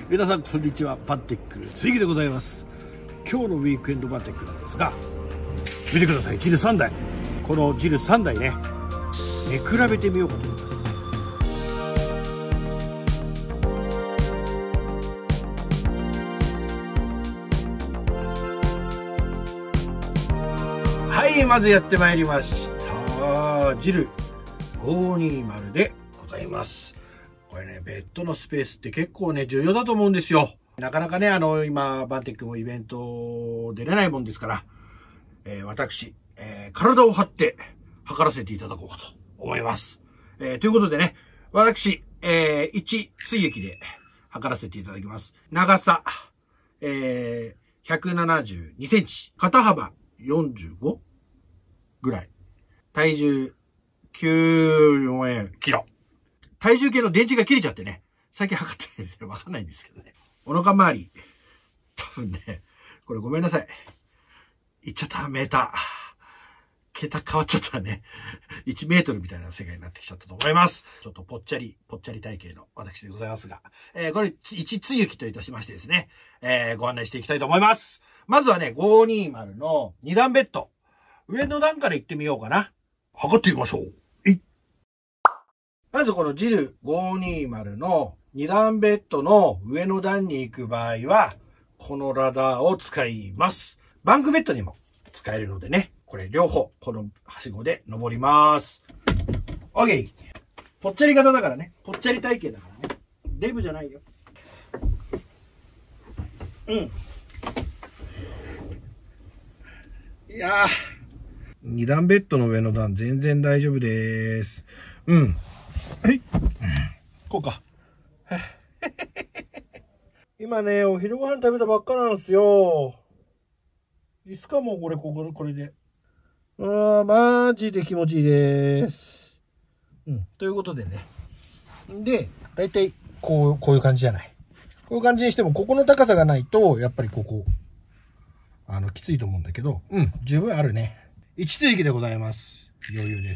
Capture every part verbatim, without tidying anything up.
皆さんこんにちは、バンテック追記でございます。今日のウィークエンドバンテックなんですが、見てください、ジルさんだい。このジルさんだいね、見比べてみようかと思います。はい、まずやってまいりました、ジルごーにーまるでございます。これね、ベッドのスペースって結構ね、重要だと思うんですよ。なかなかね、あの、今、バンテックもイベント出れないもんですから、えー、私、えー、体を張って測らせていただこうかと思います。えー、ということでね、私、えー、いち追液で測らせていただきます。長さ、えー、ひゃくななじゅうにセンチ。肩幅よんじゅうごぐらい。体重きゅうキロ。体重計の電池が切れちゃってね、最近測ってないんですよ。わかんないんですけどね。お腹周り、多分ね、これごめんなさい。いっちゃった、メーター。桁変わっちゃったね。いちメートルみたいな世界になってきちゃったと思います。ちょっとぽっちゃり、ぽっちゃり体型の私でございますが、えー、これいち追液といたしましてですね、えー、ご案内していきたいと思います。まずはね、ごーにーまるのに段ベッド。上の段から行ってみようかな。測ってみましょう。まずこのジルごーにーまるのに段ベッドの上の段に行く場合は、このラダーを使います。バンクベッドにも使えるのでね、これ両方、このはしごで登ります。OK! ぽっちゃり型だからね、ぽっちゃり体型だからね。デブじゃないよ。うん。いやー。に段ベッドの上の段全然大丈夫です。うん。はい。こうか。今ね、お昼ご飯食べたばっかなんですよ。いいっすか、もうこれ、ここ、これで。あー、マジで気持ちいいです。うん。ということでね。で、だいたいこう、こういう感じじゃない。こういう感じにしても、ここの高さがないと、やっぱりここ、あの、きついと思うんだけど、うん、十分あるね。いち追液でございます。余裕です。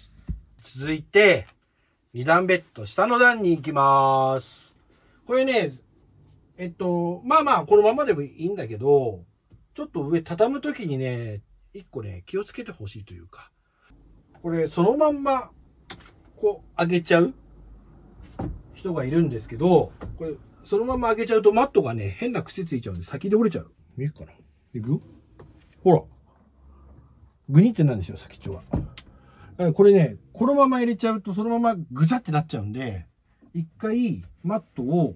続いて、に段ベッド、下の段に行きます。これね、えっと、まあまあ、このままでもいいんだけど、ちょっと上畳むときにね、一個ね、気をつけてほしいというか、これ、そのまんま、こう、上げちゃう人がいるんですけど、これ、そのまま上げちゃうとマットがね、変な癖ついちゃうんで、先で折れちゃう。見えるかな？いくよ？ほら。グニってなんでしょう、先っちょは。これね、このまま入れちゃうとそのままぐちゃってなっちゃうんで、一回マットを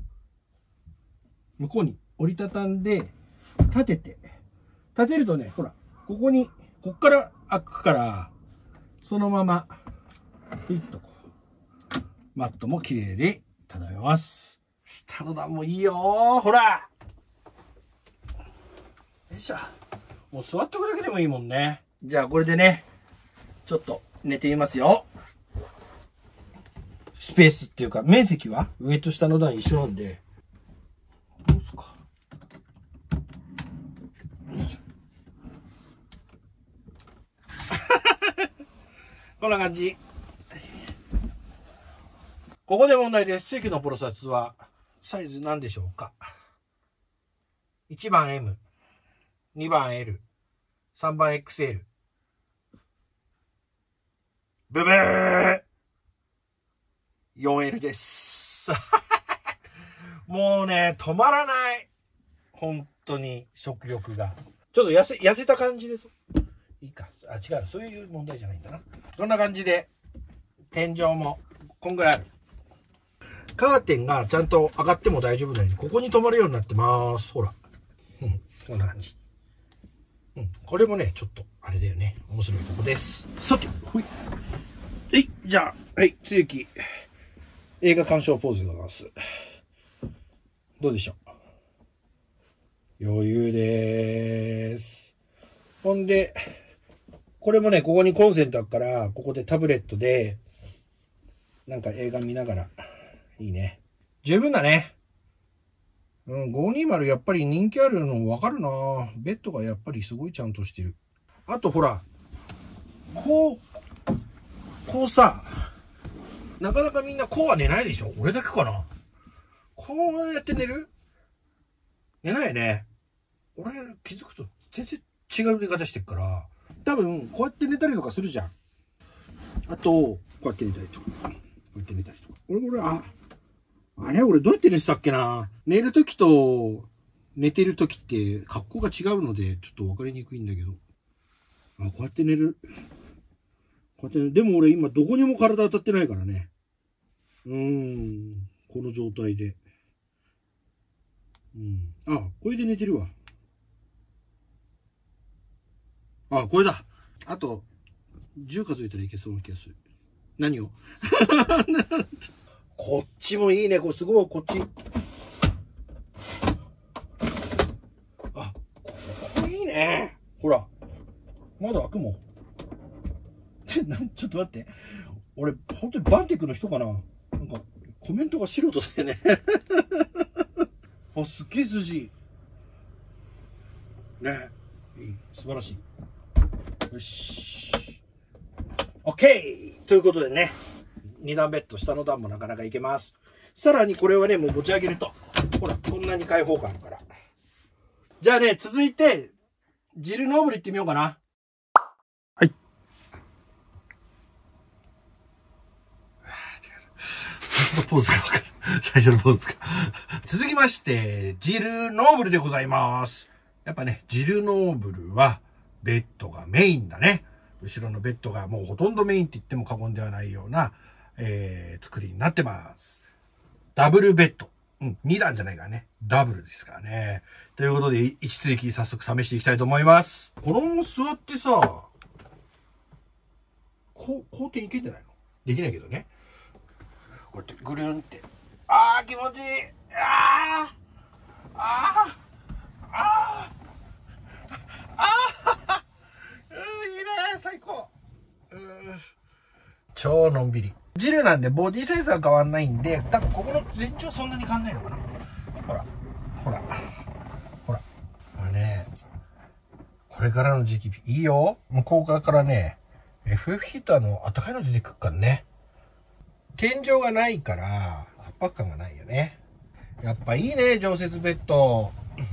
向こうに折りたたんで、立てて、立てるとね、ほら、ここに、こっから開くから、そのまま、ピッとこう、マットも綺麗で漂います。下の段もいいよー、ほらよいしょ。もう座っておくだけでもいいもんね。じゃあこれでね、ちょっと寝てみますよ。スペースっていうか、面積は上と下の段一緒なんで。どうすか。こんな感じ。ここで問題です。追記のプロセスは、サイズ何でしょうか。いちばん エム。にばん エル、さんばん エックスエル。ブブー !よんエル です。もうね、止まらない。本当に食欲が。ちょっと痩せ、痩せた感じです。いいか。あ、違う。そういう問題じゃないんだな。こんな感じで、天井も、こんぐらいある。カーテンがちゃんと上がっても大丈夫なように、ここに止まるようになってます。ほら。うん、こんな感じ。うん、これもね、ちょっと、あれだよね。面白いとこです。さて、ほい。はい、じゃあ、はい、追記。映画鑑賞ポーズでございます。どうでしょう。余裕でーす。ほんで、これもね、ここにコンセントあるから、ここでタブレットで、なんか映画見ながら、いいね。十分だね。うん、ごーにーまるやっぱり人気あるの分かるな。ベッドがやっぱりすごいちゃんとしてる。あとほら、こう、こうさ、なかなかみんなこうは寝ないでしょ？俺だけかな？ここうやって寝る？寝ないね。俺気づくと全然違う寝方してるから、多分こうやって寝たりとかするじゃん。あとこうやって寝たりとか、こうやって寝たりとか。俺俺ああれ俺どうやって寝てたっけな。寝るときと寝てるときって格好が違うのでちょっと分かりにくいんだけど、あ、こうやって寝る。こうやって寝る。でも俺今どこにも体当たってないからね。うーん、この状態で。うん。あ、これで寝てるわ。あ、これだ。あと、じゅう数えたらいけそうな気がする。何をこっちもいいね。これすごい、こっち。あ、ここいいね。ほら。まだ開くもん。ちょっと待って。俺、本当にバンティックの人かな。なんか、コメントが素人だよね。あ、すっげえ筋。ね。いい。素晴らしい。よし。オッケーということでね。に段ベッド、下の段もなかなかいけます。さらにこれはね、もう持ち上げると。ほら、こんなに開放感あるから。じゃあね、続いて、ジルノーブル行ってみようかな。はい。ポーズが分かる。最初のポーズが。続きまして、ジルノーブルでございます。やっぱね、ジルノーブルは、ベッドがメインだね。後ろのベッドがもうほとんどメインって言っても過言ではないような、えー、作りになってます。ダブルベッド。うん、に段じゃないからね。ダブルですからね。ということで、一続き早速試していきたいと思います。このまま座ってさ、こう、こうっていけんじゃないの？できないけどね。こうやってぐるんって。あー、気持ちいい。あー、あー、あー、あー、うん、いいね、最高。うん、超のんびり。ジルなんでボディサイズは変わんないんで、多分ここの全長そんなに変わんないのかな。ほら、ほら、ほら。これね、これからの時期いいよ。向こう側からね、エフエフ ヒーターの暖かいの出てくるからね。天井がないから圧迫感がないよね。やっぱいいね、常設ベッド。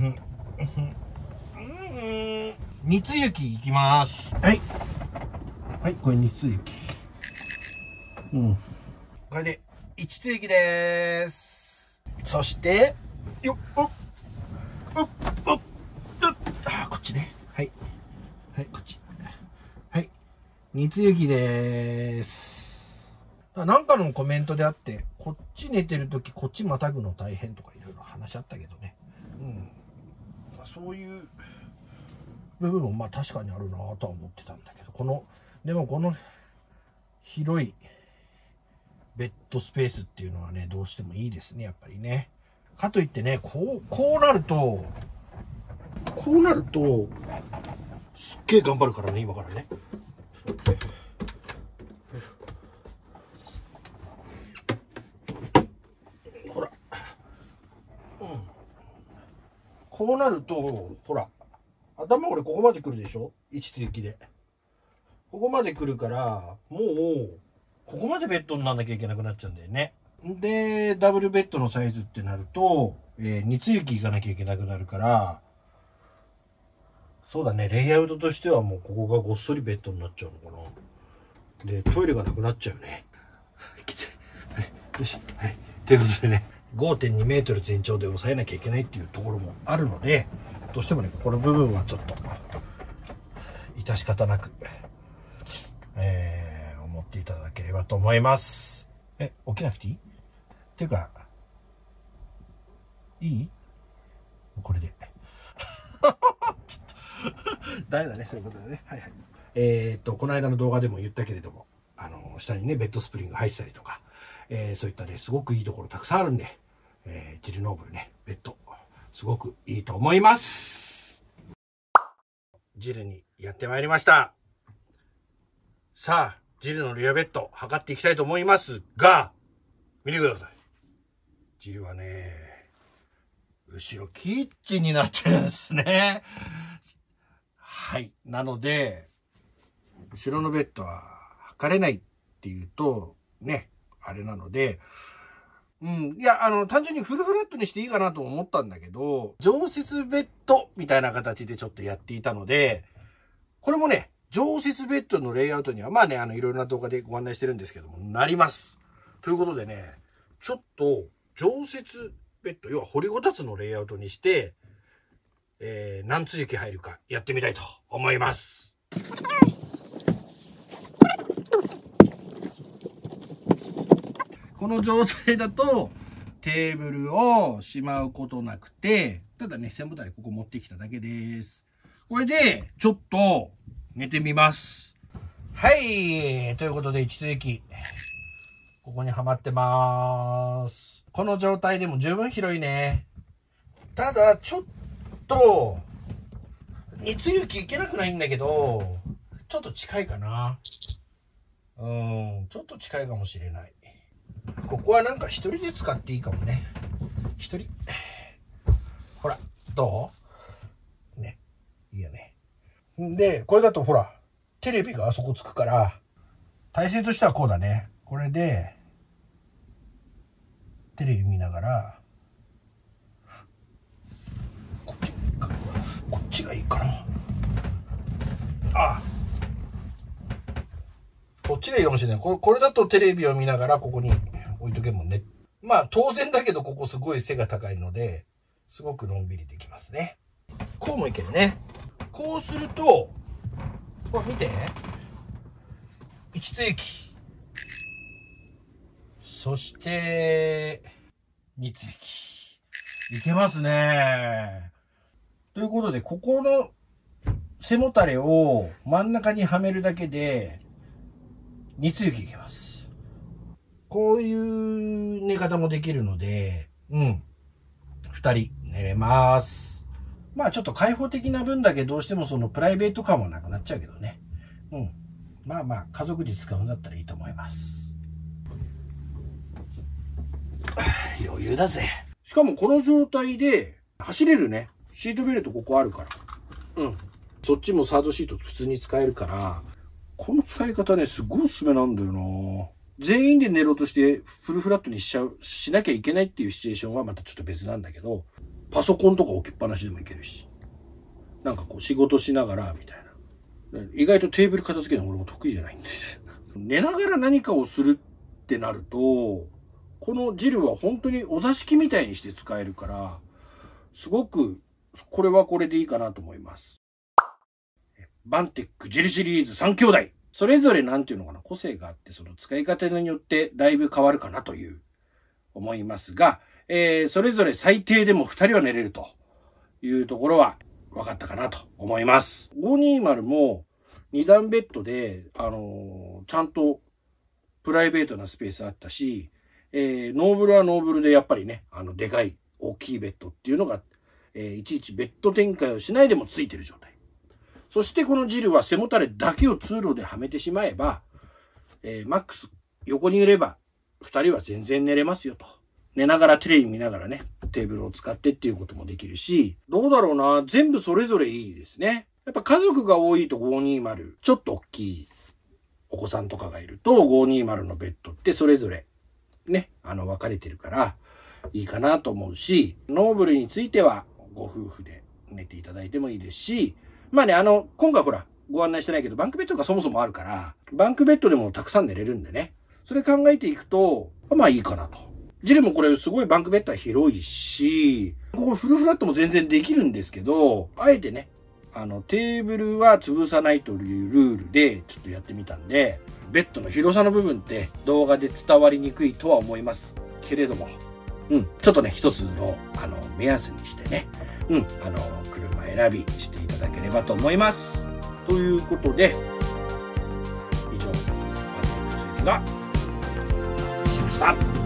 三つ行きいきます。はい。はい、これ三つ行き。うん。これで一つ行きでーす。そして、よっ、おっ、おっ、おっ、おっ、あ、こっちね。はい。はい、こっち。はい。三つ行きでーす。なんかのコメントであって、こっち寝てるとき、こっちまたぐの大変とかいろいろ話あったけどね。うん。まあ、そういう部分もまあ確かにあるなとは思ってたんだけど、この、でもこの広いベッドスペースっていうのはね、どうしてもいいですね、やっぱりね。かといってね、こう、こうなると、こうなると、すっげえ頑張るからね、今からね。ほら。うん。こうなると、ほら。頭俺ここまで来るでしょ？一続きで。ここまで来るから、もう、ここまでベッドにならなきゃいけなくなっちゃうんだよね。で、ダブルベッドのサイズってなると、えー、二つ行き行かなきゃいけなくなるから、そうだね、レイアウトとしてはもうここがごっそりベッドになっちゃうのかな。で、トイレがなくなっちゃうね。きつい。はい、よし。はい。ということでね、ごてんにメートル全長で抑えなきゃいけないっていうところもあるので、どうしてもね、ここの部分はちょっと、致し方なく、えー、思っていただければと思います。え、起きなくていい？っていうか、いい？これで。ちょっと、ダメだね、そういうことだね。はいはい。えーっと、この間の動画でも言ったけれども、あの、下にね、ベッドスプリング入ってたりとか、えー、そういったね、すごくいいところたくさんあるんで、えー、ジルノーブルね、ベッド、すごくいいと思います。ジルにやってまいりました。さあ、ジルのリアベッド、測っていきたいと思いますが、見てください。ジルはね、後ろキッチンになってるんですね。はい。なので、後ろのベッドは測れないっていうと、ね、あれなので、 うん。いや、あの、単純にフルフラットにしていいかなと思ったんだけど、常設ベッドみたいな形でちょっとやっていたので、これもね、常設ベッドのレイアウトには、まあね、あの、いろいろな動画でご案内してるんですけども、なります。ということでね、ちょっと、常設ベッド、要は掘りごたつのレイアウトにして、えー、何通行入るかやってみたいと思います。この状態だと、テーブルをしまうことなくて、ただね、背もたれここ持ってきただけです。これで、ちょっと、寝てみます。はい。ということで、一通行ここにはまってまーす。この状態でも十分広いね。ただ、ちょっと、二通行いけなくないんだけど、ちょっと近いかな。うん、ちょっと近いかもしれない。ここはなんか一人で使っていいかもね。一人。ほら、どう？ね。いいよね。で、これだとほら、テレビがあそこつくから、体勢としてはこうだね。これで、テレビ見ながら、こっちがいいか。こっちがいいかな。ああ。こっちがいいかもしれない。これ、これだとテレビを見ながらここに置いとけもんね。まあ当然だけどここすごい背が高いので、すごくのんびりできますね。こうもいけるね。こうすると、ほら見て。一通行。そして、二通行。いけますね。ということで、ここの背もたれを真ん中にはめるだけで、二通行いけます。こういう寝方もできるので、うん。二人寝れます。まあちょっと開放的な分だけどうしてもそのプライベート感はなくなっちゃうけどね。うん。まあまあ家族で使うんだったらいいと思います。余裕だぜ。しかもこの状態で走れるね。シートベルトここあるから。うん。そっちもサードシート普通に使えるから、この使い方ね、すごいおすすめなんだよな。全員で寝ろうとしてフルフラットにしちゃう、しなきゃいけないっていうシチュエーションはまたちょっと別なんだけど、パソコンとか置きっぱなしでもいけるし、なんかこう仕事しながらみたいな。意外とテーブル片付けるの俺も得意じゃないんで。寝ながら何かをするってなると、このジルは本当にお座敷みたいにして使えるから、すごくこれはこれでいいかなと思います。バンテックジルシリーズさん兄弟。それぞれなんていうのかな、個性があって、その使い方によってだいぶ変わるかなという思いますが、えー、それぞれ最低でもふたりは寝れるというところは分かったかなと思います。ごにーまるもにだんベッドで、あのー、ちゃんとプライベートなスペースあったし、えー、ノーブルはノーブルでやっぱりね、あの、でかい大きいベッドっていうのが、えー、いちいちベッド展開をしないでもついてる状態。そしてこのジルは背もたれだけを通路ではめてしまえば、えー、マックス横にいればふたりは全然寝れますよと。寝ながらテレビ見ながらね、テーブルを使ってっていうこともできるし、どうだろうな、全部それぞれいいですね。やっぱ家族が多いとごにーまる、ちょっと大きいお子さんとかがいるとごにーまるのベッドってそれぞれね、あの分かれてるからいいかなと思うし、ノーブルについてはご夫婦で寝ていただいてもいいですし、まあね、あの、今回ほら、ご案内してないけど、バンクベッドがそもそもあるから、バンクベッドでもたくさん寝れるんでね。それ考えていくと、まあいいかなと。ジルもこれすごいバンクベッドは広いし、ここフルフラットも全然できるんですけど、あえてね、あの、テーブルは潰さないというルールでちょっとやってみたんで、ベッドの広さの部分って動画で伝わりにくいとは思いますけれども、うん、ちょっとね、一つの、あの、目安にしてね、うん、あの、車選びしていただければと思います。ということで、以上、バンテック追記がしました。